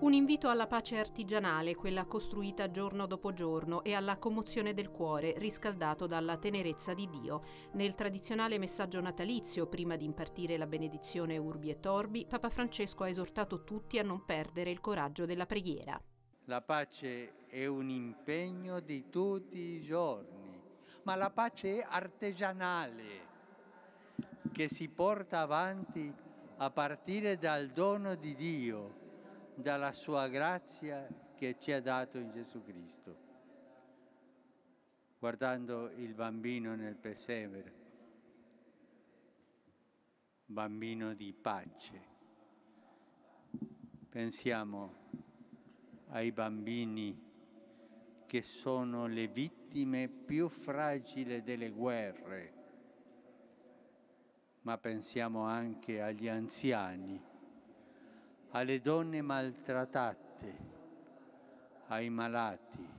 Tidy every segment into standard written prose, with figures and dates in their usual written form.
Un invito alla pace artigianale, quella costruita giorno dopo giorno, e alla commozione del cuore, riscaldato dalla tenerezza di Dio. Nel tradizionale messaggio natalizio, prima di impartire la benedizione Urbi et Orbi, Papa Francesco ha esortato tutti a non perdere il coraggio della preghiera. La pace è un impegno di tutti i giorni, ma la pace è artigianale, che si porta avanti a partire dal dono di Dio, dalla sua grazia che ci ha dato in Gesù Cristo. Guardando il bambino nel pesebre, bambino di pace, pensiamo ai bambini che sono le vittime più fragili delle guerre, ma pensiamo anche agli anziani, alle donne maltrattate, ai malati.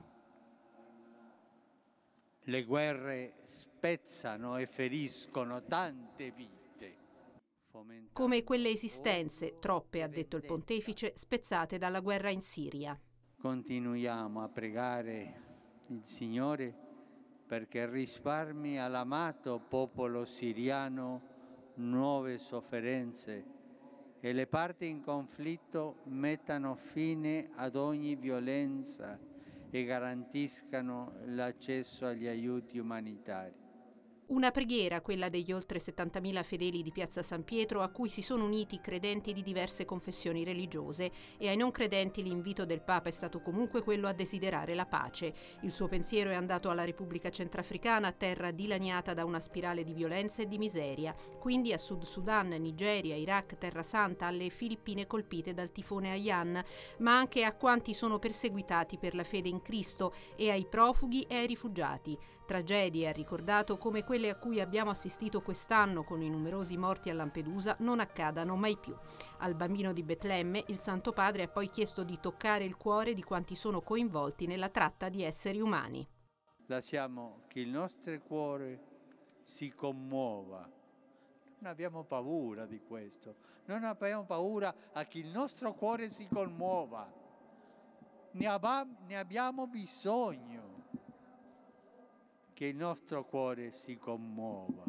Le guerre spezzano e feriscono tante vite. Come quelle esistenze, troppe, ha detto il pontefice, spezzate dalla guerra in Siria. Continuiamo a pregare il Signore perché risparmi all'amato popolo siriano nuove sofferenze e le parti in conflitto mettano fine ad ogni violenza e garantiscano l'accesso agli aiuti umanitari. Una preghiera, quella degli oltre 70.000 fedeli di Piazza San Pietro, a cui si sono uniti credenti di diverse confessioni religiose, e ai non credenti l'invito del Papa è stato comunque quello a desiderare la pace. Il suo pensiero è andato alla Repubblica Centrafricana, terra dilaniata da una spirale di violenza e di miseria, quindi a Sud Sudan, Nigeria, Iraq, Terra Santa, alle Filippine colpite dal tifone Haiyan, ma anche a quanti sono perseguitati per la fede in Cristo e ai profughi e ai rifugiati. Tragedie, ha ricordato, come quelle a cui abbiamo assistito quest'anno con i numerosi morti a Lampedusa non accadano mai più. Al bambino di Betlemme il Santo Padre ha poi chiesto di toccare il cuore di quanti sono coinvolti nella tratta di esseri umani. Lasciamo che il nostro cuore si commuova. Non abbiamo paura di questo, non abbiamo paura a che il nostro cuore si commuova. Ne abbiamo bisogno. Che il nostro cuore si commuova.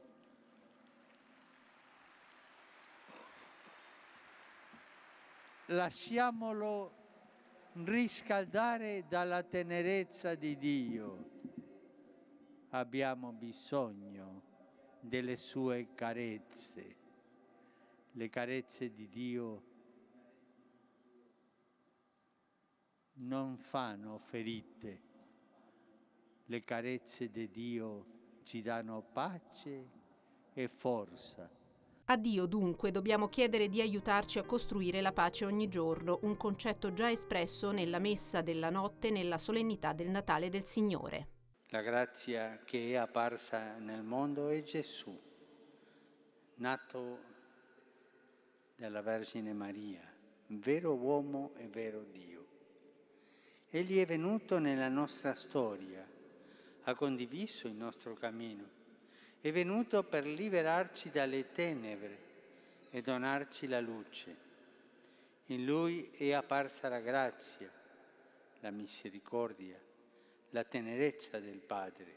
Lasciamolo riscaldare dalla tenerezza di Dio. Abbiamo bisogno delle sue carezze. Le carezze di Dio non fanno ferite. Le carezze di Dio ci danno pace e forza. A Dio, dunque, dobbiamo chiedere di aiutarci a costruire la pace ogni giorno, un concetto già espresso nella messa della notte nella solennità del Natale del Signore. La grazia che è apparsa nel mondo è Gesù, nato dalla Vergine Maria, vero uomo e vero Dio. Egli è venuto nella nostra storia, ha condiviso il nostro cammino, è venuto per liberarci dalle tenebre e donarci la luce. In Lui è apparsa la grazia, la misericordia, la tenerezza del Padre.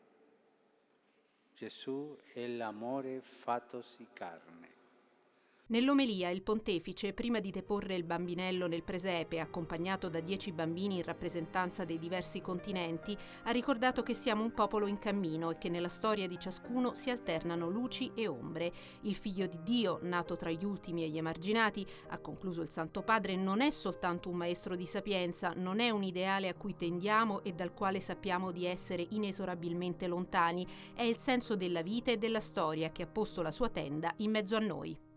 Gesù è l'amore fattosi carne. Nell'omelia il pontefice, prima di deporre il bambinello nel presepe, accompagnato da 10 bambini in rappresentanza dei diversi continenti, ha ricordato che siamo un popolo in cammino e che nella storia di ciascuno si alternano luci e ombre. Il Figlio di Dio, nato tra gli ultimi e gli emarginati, ha concluso il Santo Padre, non è soltanto un maestro di sapienza, non è un ideale a cui tendiamo e dal quale sappiamo di essere inesorabilmente lontani, è il senso della vita e della storia che ha posto la sua tenda in mezzo a noi.